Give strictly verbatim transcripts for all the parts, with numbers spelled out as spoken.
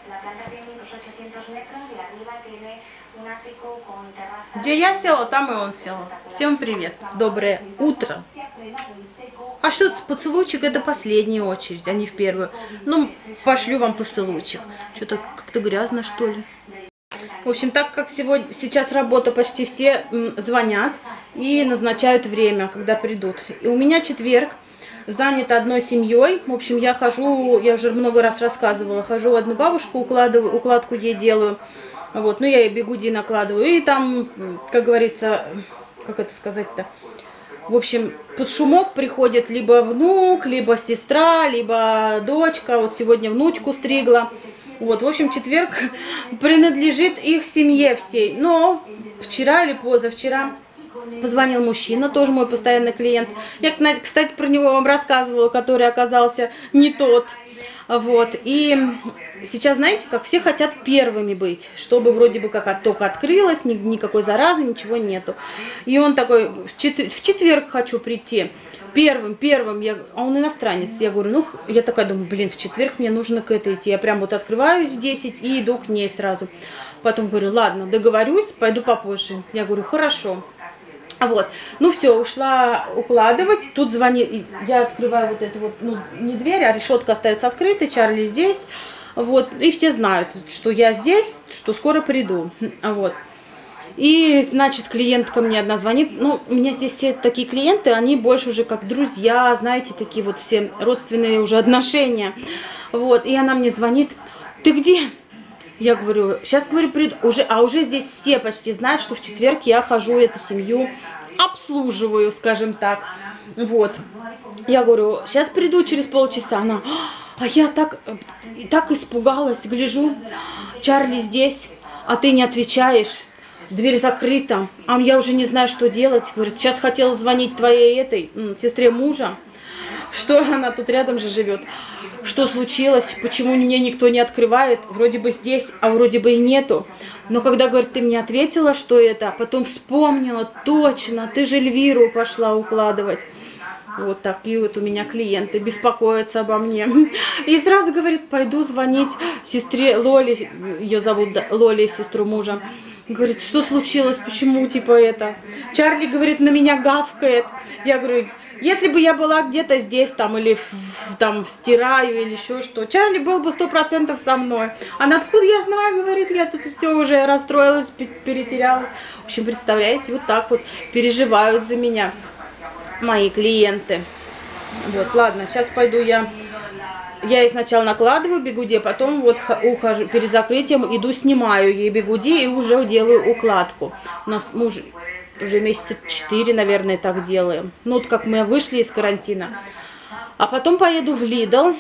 Где я села, там и он сел. Всем привет. Доброе утро. А что, поцелуйчик это последняя очередь, а не в первую. Ну, пошлю вам поцелуйчик. Что-то как-то грязно, что ли. В общем, так как сегодня, сейчас работа, почти все звонят и назначают время, когда придут. И у меня четверг, занят одной семьей. В общем, я хожу, я уже много раз рассказывала, хожу в одну бабушку, укладываю, укладку ей делаю. Вот, ну я ей бигуди накладываю. И там, как говорится, как это сказать-то? В общем, под шумок приходит либо внук, либо сестра, либо дочка. Вот сегодня внучку стригла. Вот, в общем, четверг принадлежит их семье всей. Но вчера или позавчера позвонил мужчина, тоже мой постоянный клиент. Я, кстати, про него вам рассказывала, который оказался не тот. Вот, и сейчас, знаете, как все хотят первыми быть, чтобы вроде бы как только открылось, ни, никакой заразы, ничего нету. И он такой, в, четвер в четверг хочу прийти, первым, первым, я, а он иностранец. Я говорю, ну, я такая думаю, блин, в четверг мне нужно к этой идти. Я прям вот открываюсь в десять и иду к ней сразу. Потом говорю, ладно, договорюсь, пойду попозже. Я говорю, хорошо. Вот, ну все, ушла укладывать, тут звонит, я открываю вот эту вот, ну, не дверь, а решетка остается открытой, Чарли здесь, вот, и все знают, что я здесь, что скоро приду, вот. И, значит, клиентка мне одна звонит, ну, у меня здесь все такие клиенты, они больше уже как друзья, знаете, такие вот все родственные уже отношения, вот, и она мне звонит, ты где? Я говорю, сейчас, говорю, приду, уже, а уже здесь все почти знают, что в четверг я хожу эту семью, обслуживаю, скажем так. Вот. Я говорю, сейчас приду через полчаса. Она, а я так, так испугалась, гляжу, Чарли здесь, а ты не отвечаешь, дверь закрыта, а я уже не знаю, что делать. Говорит, сейчас хотела звонить твоей этой, сестре мужа, что она тут рядом же живет. Что случилось, почему мне никто не открывает, вроде бы здесь, а вроде бы и нету. Но когда, говорит, ты мне ответила, что это, потом вспомнила, точно, ты же Эльвиру пошла укладывать. Вот такие вот у меня клиенты беспокоятся обо мне. И сразу говорит, пойду звонить сестре Лоли, ее зовут Лоли, сестру мужа. Говорит, что случилось, почему, типа это. Чарли, говорит, на меня гавкает. Я говорю, если бы я была где-то здесь, там, или в, там стираю, или еще что, Чарли был бы сто процентов со мной. Она, откуда я знаю, говорит, я тут все уже расстроилась, перетерялась. В общем, представляете, вот так вот переживают за меня мои клиенты. Вот, ладно, сейчас пойду я... Я ей сначала накладываю бигуди, а потом вот ухожу, перед закрытием иду, снимаю ей бигуди и уже делаю укладку. У нас муж... Уже месяца четыре, наверное, так делаем. Ну, вот как мы вышли из карантина. А потом поеду в Lidl.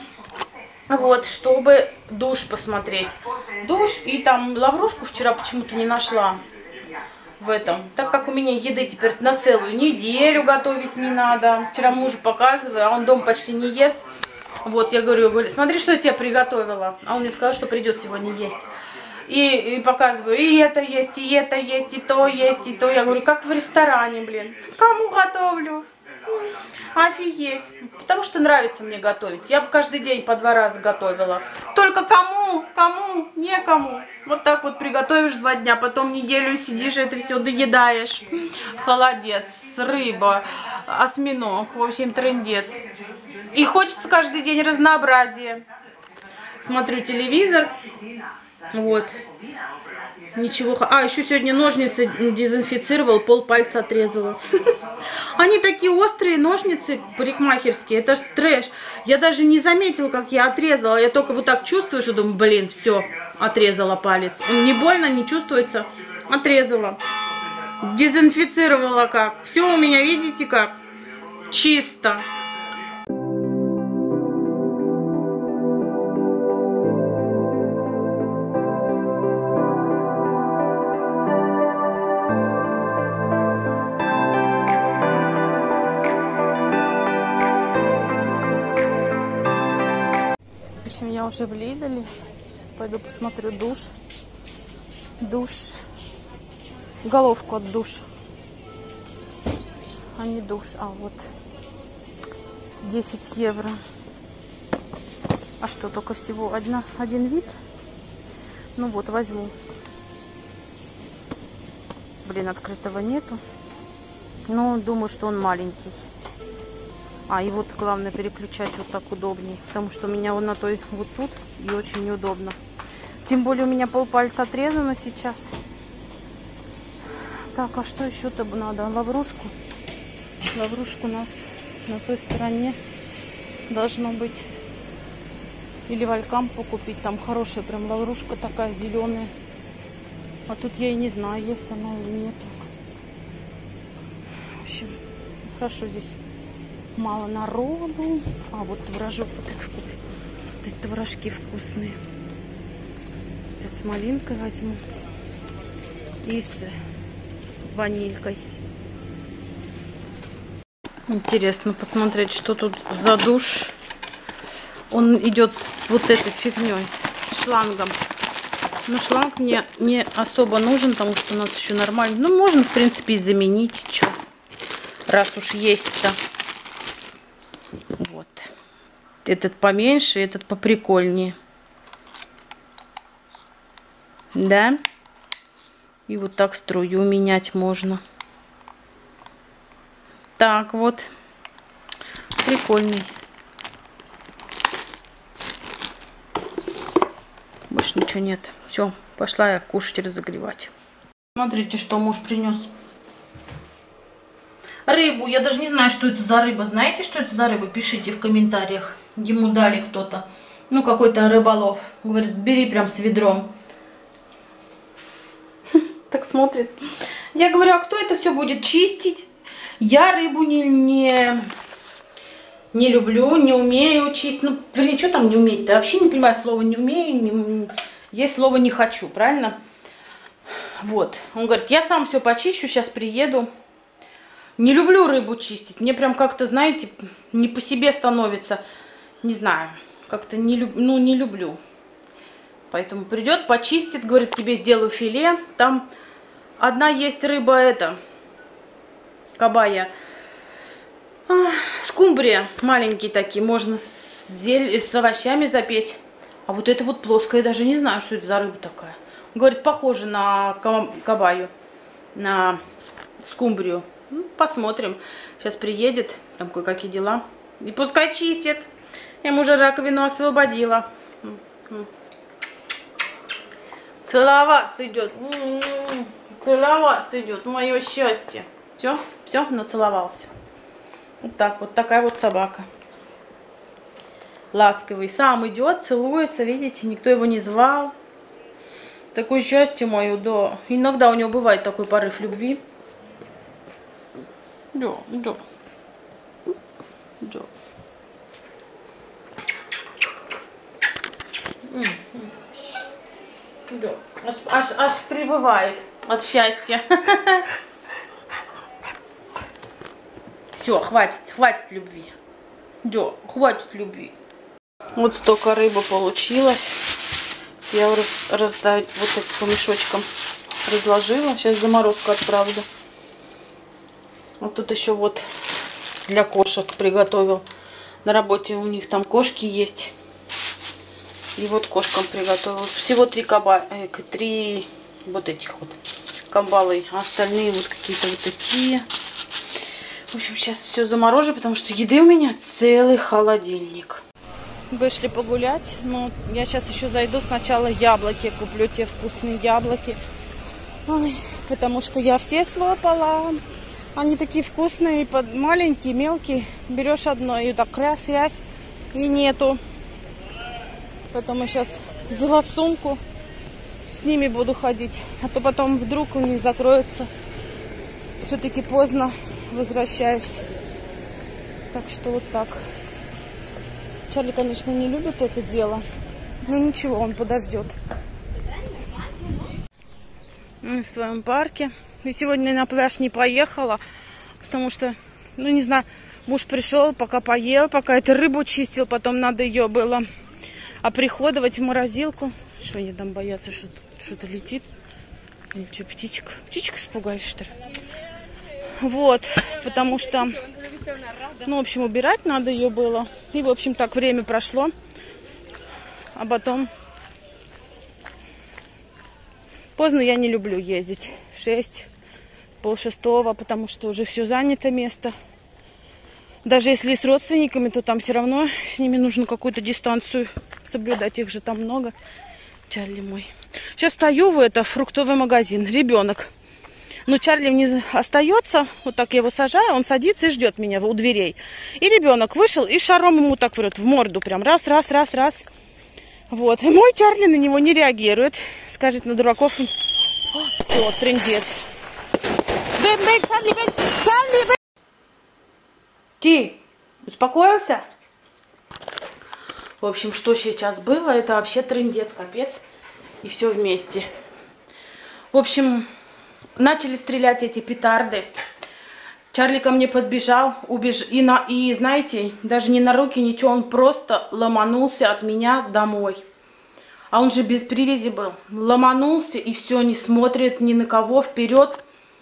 Вот, чтобы душ посмотреть. Душ и там лаврушку вчера почему-то не нашла. В этом. Так как у меня еды теперь на целую неделю готовить не надо. Вчера мужу показываю, а он дома почти не ест. Вот, я говорю, говорю, смотри, что я тебе приготовила. А он мне сказал, что придет сегодня есть. И, и показываю, и это есть, и это есть, и то есть, и то. Я говорю, как в ресторане, блин. Кому готовлю? Офигеть. Потому что нравится мне готовить. Я бы каждый день по два раза готовила. Только кому? Кому? Некому. Вот так вот приготовишь два дня, потом неделю сидишь, это все доедаешь. Холодец, рыба, осьминог, в общем, трындец. И хочется каждый день разнообразия. Смотрю телевизор. Вот. Ничего. А, еще сегодня ножницы дезинфицировал, пол пальца отрезала. Они такие острые ножницы парикмахерские. Это ж трэш. Я даже не заметила, как я отрезала. Я только вот так чувствую, что думаю, блин, все, отрезала палец. Не больно, не чувствуется. Отрезала. Дезинфицировала как. Все у меня, видите как? Чисто. Я уже в Lidl. Сейчас пойду посмотрю душ. Душ. Головку от душа. А не душ. А вот десять евро. А что, только всего одна, один вид? Ну вот, возьму. Блин, открытого нету. Но думаю, что он маленький. А, и вот главное переключать вот так удобнее. Потому что у меня он на той вот тут и очень неудобно. Тем более у меня полпальца отрезано сейчас. Так, а что еще-то надо? Лаврушку. Лаврушку у нас на той стороне должно быть. Или в Алькампо купить. Там хорошая прям лаврушка такая зеленая. А тут я и не знаю, есть она или нет. В общем, хорошо здесь. Мало народу. А вот творожок вот этот, вот эти творожки вкусные. Этот с малинкой возьму. И с ванилькой. Интересно посмотреть, что тут за душ. Он идет с вот этой фигней, с шлангом. Но шланг мне не особо нужен, потому что у нас еще нормально. Ну, можно, в принципе, и заменить. Что? Раз уж есть-то. Вот. Этот поменьше, этот поприкольнее. Да? И вот так струю менять можно. Так вот. Прикольный. Больше ничего нет. Все, пошла я кушать и разогревать. Смотрите, что муж принес. Рыбу. Я даже не знаю, что это за рыба. Знаете, что это за рыба? Пишите в комментариях. Ему дали кто-то. Ну, какой-то рыболов. Говорит, бери прям с ведром. Так смотрит. Я говорю, а кто это все будет чистить? Я рыбу не, не, не люблю, не умею чистить. Ну, вернее, что там не уметь? Я вообще не понимаю слово не умею. Не, есть слово не хочу, правильно? Вот. Он говорит, я сам все почищу, сейчас приеду. Не люблю рыбу чистить. Мне прям как-то, знаете, не по себе становится. Не знаю. Как-то не, люб... ну, не люблю. Поэтому придет, почистит. Говорит, тебе сделаю филе. Там одна есть рыба, это, кабая. Скумбрия. Маленькие такие. Можно с, зель... с овощами запечь. А вот это вот плоская. Я даже не знаю, что это за рыба такая. Говорит, похоже на кабаю. На скумбрию. Ну, посмотрим. Сейчас приедет. Там кое-какие дела. И пускай чистит. Я ему уже раковину освободила. Целоваться идет. Целоваться идет. Мое счастье. Все, все, нацеловался. Вот так вот. Такая вот собака. Ласковый. Сам идет, целуется. Видите, никто его не звал. Такое счастье мое, да. Иногда у него бывает такой порыв любви. Да, да. Да. Да. Аж, аж, аж прибывает от счастья. Все, хватит, хватит любви. Да, хватит любви. Вот столько рыбы получилось. Я раз, раздать вот так по мешочкам разложила. Сейчас заморозку отправлю. Вот тут еще вот для кошек приготовил. На работе у них там кошки есть. И вот кошкам приготовил. Всего три каба, э, три вот этих вот камбалы. А остальные вот какие-то вот такие. В общем, сейчас все заморожу, потому что еды у меня целый холодильник. Вышли погулять. Ну, я сейчас еще зайду. Сначала яблоки куплю, те вкусные яблоки. Ой, потому что я все слопала. Они такие вкусные, маленькие, мелкие. Берешь одно и так раз, раз, и нету. Поэтому сейчас взяла сумку, с ними буду ходить. А то потом вдруг у них закроется. Все-таки поздно возвращаюсь. Так что вот так. Чарли, конечно, не любит это дело. Но ничего, он подождет. Мы в своем парке. И сегодня на пляж не поехала, потому что, ну не знаю, муж пришел, пока поел, пока эту рыбу чистил, потом надо ее было оприходовать в морозилку. Что они там боятся, что что-то летит? Или что, птичка? Птичку испугаешь, что ли? Вот, потому что, ну, в общем, убирать надо ее было. И, в общем, так время прошло. А потом поздно я не люблю ездить. В шесть, полшестого, потому что уже все занято место. Даже если с родственниками, то там все равно с ними нужно какую-то дистанцию соблюдать. Их же там много. Чарли мой. Сейчас стою в это фруктовый магазин. Ребенок. Но Чарли не остается. Вот так я его сажаю. Он садится и ждет меня у дверей. И ребенок вышел и шаром ему так врет в морду. Прям раз, раз, раз, раз. Вот. И мой Чарли на него не реагирует. Скажет на дураков. Все, трындец. Бэм, бэм, Чарли, бэм, Чарли, бэм. Ти, успокоился? В общем, что сейчас было, это вообще трындец, капец. И все вместе. В общем, начали стрелять эти петарды. Чарли ко мне подбежал, убеж... и, на... и знаете, даже не на руки, ничего, он просто ломанулся от меня домой. А он же без привязи был. Ломанулся и все, не смотрит ни на кого, вперед.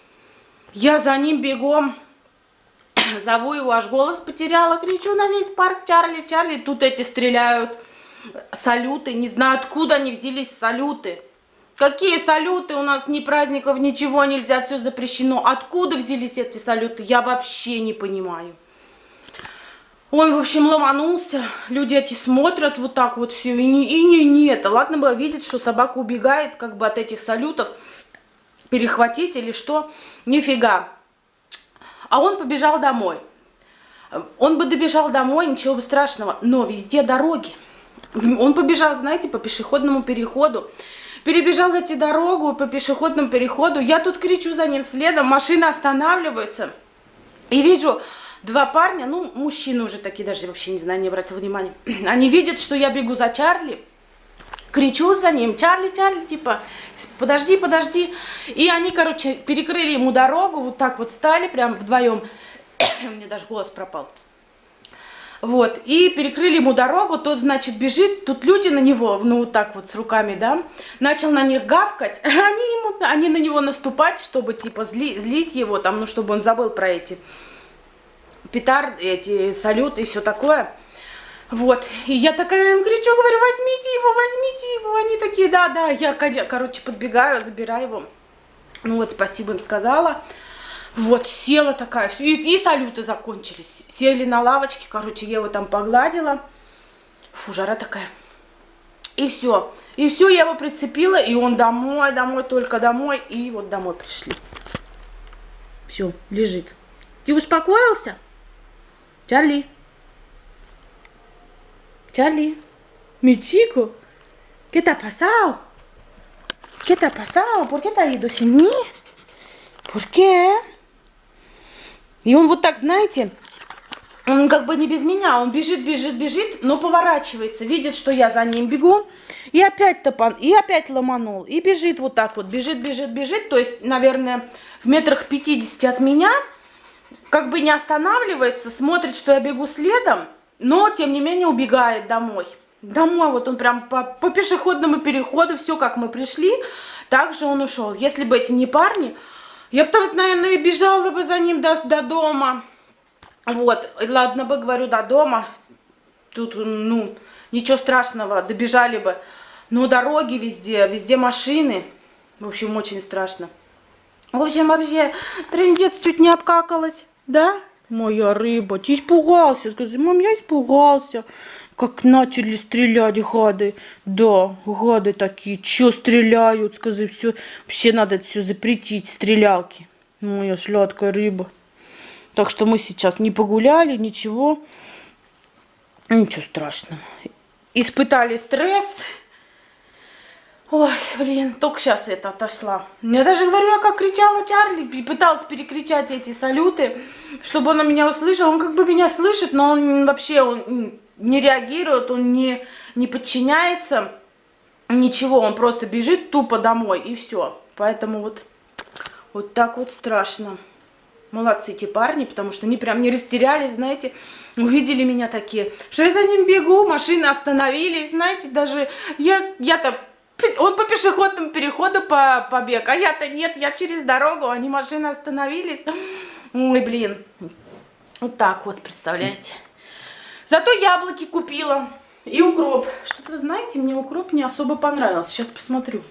Я за ним бегом. Зову его, аж голос потеряла, кричу на весь парк: Чарли, Чарли. Тут эти стреляют салюты, не знаю, откуда они взялись салюты. Какие салюты? У нас ни праздников, ничего нельзя, все запрещено. Откуда взялись эти салюты? Я вообще не понимаю. Он, в общем, ломанулся, люди эти смотрят вот так вот все, и не, и не, не это. Ладно было видеть, что собака убегает как бы от этих салютов, перехватить или что, нифига. А он побежал домой. Он бы добежал домой, ничего бы страшного, но везде дороги. Он побежал, знаете, по пешеходному переходу. Перебежал эти дорогу по пешеходному переходу. Я тут кричу за ним следом, машина останавливается. И вижу два парня, ну, мужчины уже такие, даже вообще не знаю, не обратил внимания. Они видят, что я бегу за Чарли. Кричу за ним: Чарли, Чарли, типа, подожди, подожди. И они, короче, перекрыли ему дорогу, вот так вот стали, прям вдвоем. У меня даже голос пропал. Вот, и перекрыли ему дорогу, тот, значит, бежит, тут люди на него, ну, вот так вот с руками, да, начал на них гавкать, они, ему, они на него наступать, чтобы, типа, зли, злить его, там, ну, чтобы он забыл про эти петарды, эти салюты и все такое. Вот, и я такая им кричу, говорю: возьмите его, возьмите его. Они такие: да, да, я, короче, подбегаю, забираю его. Ну вот, спасибо им сказала. Вот, села такая, и, и салюты закончились. Сели на лавочке, короче, я его там погладила. Фу, жара такая. И все, и все, я его прицепила, и он домой, домой, только домой. И вот домой пришли. Все, лежит. Ты успокоился? Чарли? Charlie, mi chico, ¿qué te ha pasado? ¿Qué te ha pasado? ¿Por qué te has ido sin mí? ¿Por qué? И он вот так, знаете, он как бы не без меня, он бежит, бежит, бежит, но поворачивается, видит, что я за ним бегу, и опять топан, и опять ломанул, и бежит вот так вот, бежит, бежит, бежит, то есть, наверное, в метрах пятидесяти от меня, как бы не останавливается, смотрит, что я бегу следом, но, тем не менее, убегает домой. Домой, вот он прям по, по пешеходному переходу, все, как мы пришли, так же он ушел. Если бы эти не парни, я бы там, наверное, бежала бы за ним до, до дома. Вот, ладно бы, говорю, до дома. Тут, ну, ничего страшного, добежали бы. Но дороги везде, везде машины. В общем, очень страшно. В общем, вообще, трындец, чуть не обкакалась, да? Моя рыба, ты испугался, сказал: мам, я испугался. Как начали стрелять гады. Да, гады такие, чё стреляют, сказал, все, вообще надо это все запретить, стрелялки. Моя сладкая рыба. Так что мы сейчас не погуляли, ничего. Ничего страшного. Испытали стресс. Ой, блин, только сейчас это отошла. Я даже говорю, я как кричала Чарли, пыталась перекричать эти салюты, чтобы он меня услышал. Он как бы меня слышит, но он вообще он не реагирует, он не, не подчиняется, ничего. Он просто бежит тупо домой и все. Поэтому вот, вот так вот страшно. Молодцы эти парни, потому что они прям не растерялись, знаете, увидели меня такие, что я за ним бегу, машины остановились, знаете, даже я, я-то... Он по пешеходному переходу по, побег, а я-то нет, я через дорогу, они машины остановились. Ой, блин. Вот так вот, представляете. Зато яблоки купила и укроп. Что-то, знаете, мне укроп не особо понравился. Сейчас посмотрю.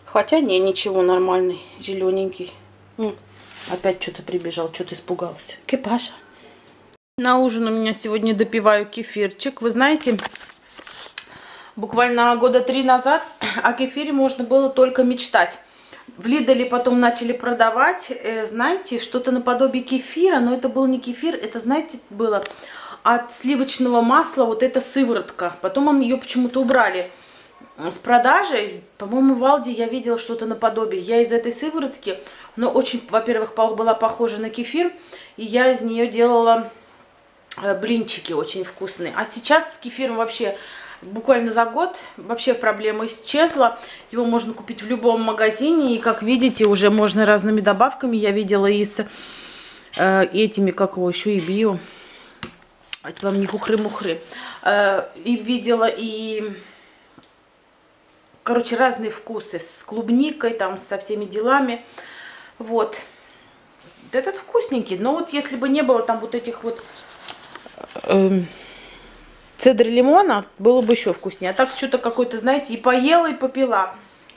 Хотя не, ничего, нормальный, зелененький. Опять что-то прибежал, что-то испугался. Кипаша. На ужин у меня сегодня допиваю кефирчик. Вы знаете, буквально года три назад о кефире можно было только мечтать. В Лиделе потом начали продавать, э, знаете, что-то наподобие кефира, но это был не кефир, это, знаете, было от сливочного масла вот эта сыворотка. Потом он ее почему-то убрали с продажи. По-моему, в Алди я видела что-то наподобие. Я из этой сыворотки, но очень, во-первых, была похожа на кефир, и я из нее делала блинчики очень вкусные. А сейчас с кефиром вообще буквально за год вообще проблема исчезла. Его можно купить в любом магазине. И, как видите, уже можно разными добавками. Я видела и с э, этими, как его, еще и био. Это вам не хухры-мухры. Э, и видела и... Короче, разные вкусы. С клубникой, там, со всеми делами. Вот. Этот вкусненький. Но вот если бы не было там вот этих вот... Э, цедр лимона, было бы еще вкуснее. А так что-то какой-то, знаете, и поела, и попила.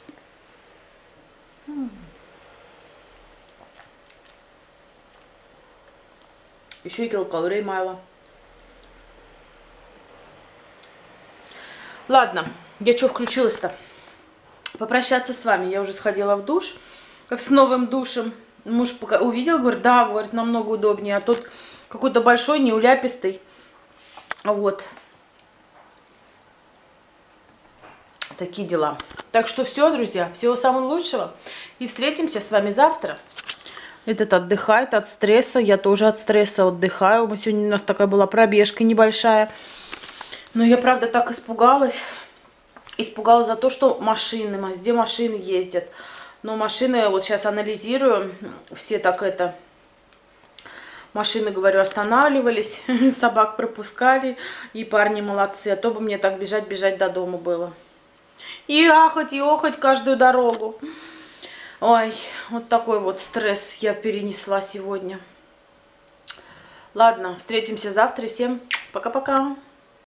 Еще и килокалорий мало. Ладно, я что включилась-то? Попрощаться с вами. Я уже сходила в душ. С новым душем. Муж пока увидел, говорит, да, говорит, намного удобнее. А тут какой-то большой, неуляпистый. Вот. Такие дела. Так что все, друзья. Всего самого лучшего. И встретимся с вами завтра. Этот отдыхает от стресса. Я тоже от стресса отдыхаю. Мы сегодня, у нас такая была пробежка небольшая. Но я, правда, так испугалась. Испугалась за то, что машины, где машины ездят. Но машины, вот сейчас анализирую. Все так это... Машины, говорю, останавливались, собак пропускали, и парни молодцы, а то бы мне так бежать-бежать до дома было. И ахать, и охать каждую дорогу. Ой, вот такой вот стресс я перенесла сегодня. Ладно, встретимся завтра, всем пока-пока.